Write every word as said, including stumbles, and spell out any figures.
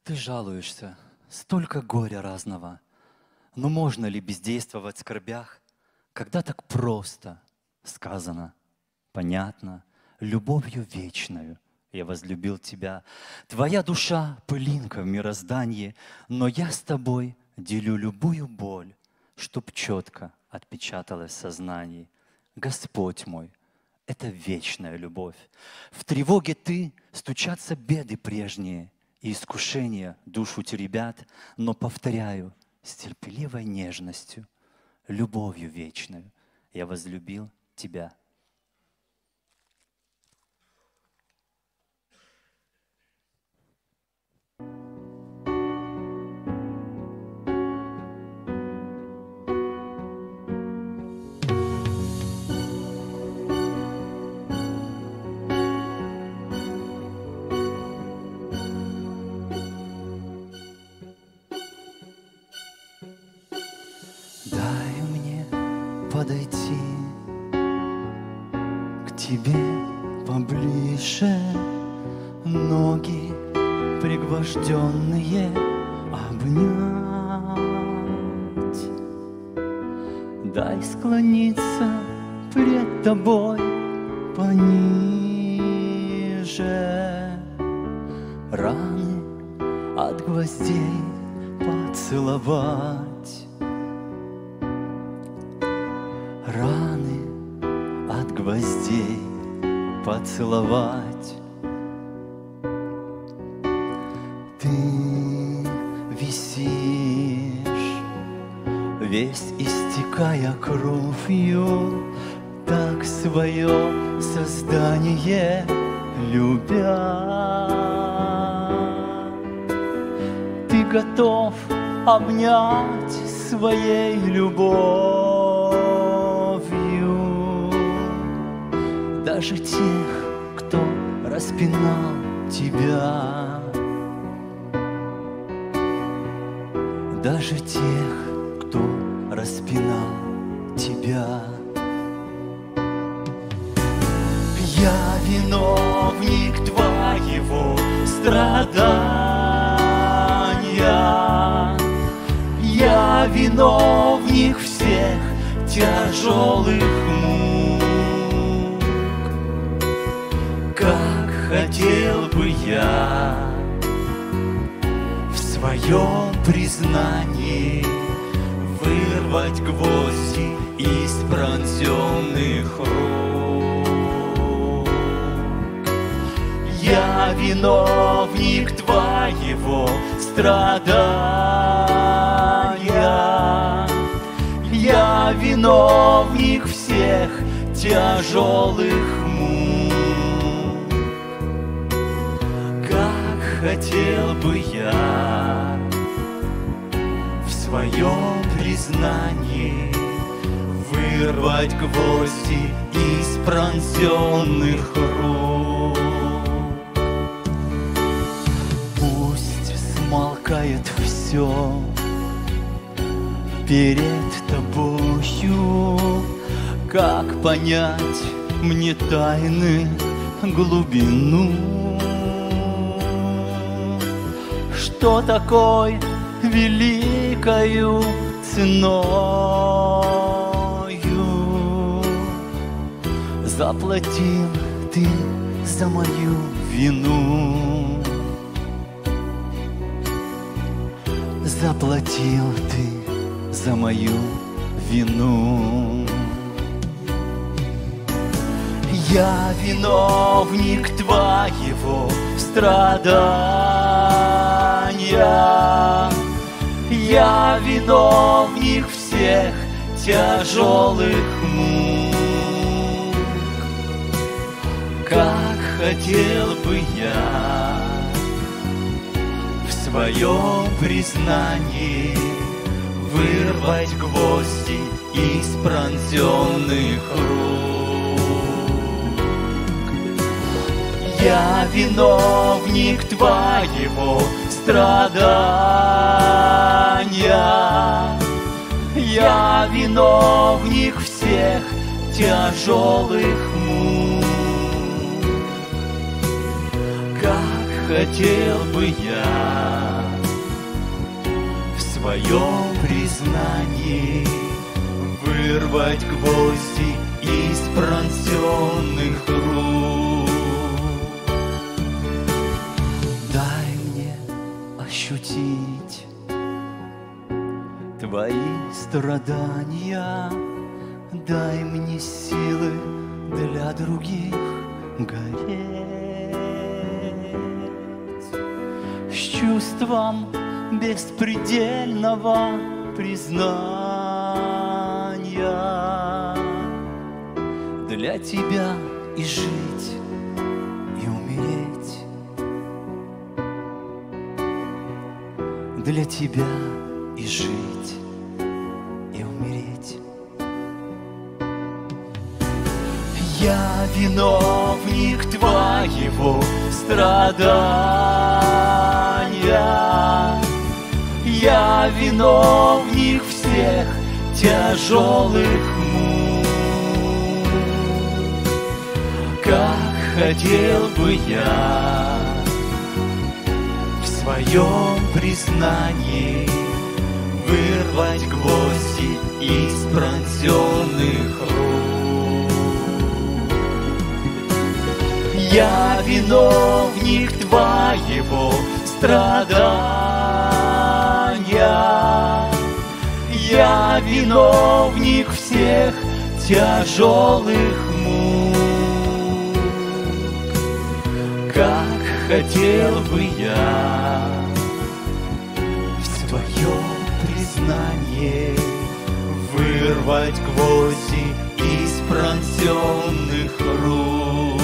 Ты жалуешься, столько горя разного, но можно ли бездействовать в скорбях, когда так просто сказано, понятно, любовью вечною я возлюбил тебя. Твоя душа — пылинка в мироздании, но я с тобой делю любую боль, чтоб четко отпечаталось в сознании. Господь мой, это вечная любовь. В тревоге ты, стучатся беды прежние, и искушения душу теребят, но, повторяю, с терпеливой нежностью, любовью вечною я возлюбил тебя. Дай мне подойти к тебе поближе, ноги пригвожденные обнять. Дай склониться пред тобой пониже, раны от гвоздей поцеловать. Раны от гвоздей поцеловать. Ты висишь, весь истекая кровью, так свое создание любя. Ты готов обнять своей любовью даже тех, кто распинал тебя, даже тех, кто распинал тебя. Я виновник твоего страдания, я виновник всех тяжелых мук. Как хотел бы я в своем признании вырвать гвозди из пронзенных рук. Я виновник твоего страдания, я виновник всех тяжелых мук. Как хотел бы я в своем признании вырвать гвозди из пронзенных рук. Пусть смолкает все перед тобою, как понять мне тайны глубину? Что такой великою ценою заплатил ты за мою вину? Заплатил ты за мою вину. Я виновник твоего страдания, я виновник всех тяжелых мук. Как хотел бы я в своем признании вырвать гвозди из пронзенных рук. Я виновник твоего страдания, я виновник всех тяжелых мук. Как хотел бы я своем признании вырвать гвозди из пронзенных рук. Дай мне ощутить Твои страдания, дай мне силы для других гореть с чувством беспредельного признания для Тебя и жить, и умереть для Тебя и жить, и умереть. Я виновник Твоего страдания, я виновник всех тяжелых мук. Как хотел бы я в своем признании вырвать гвозди из пронзенных рук. Я виновник Твоего страдания, я виновник всех тяжелых мук. Как хотел бы я в своем признании вырвать гвозди из пронзенных рук.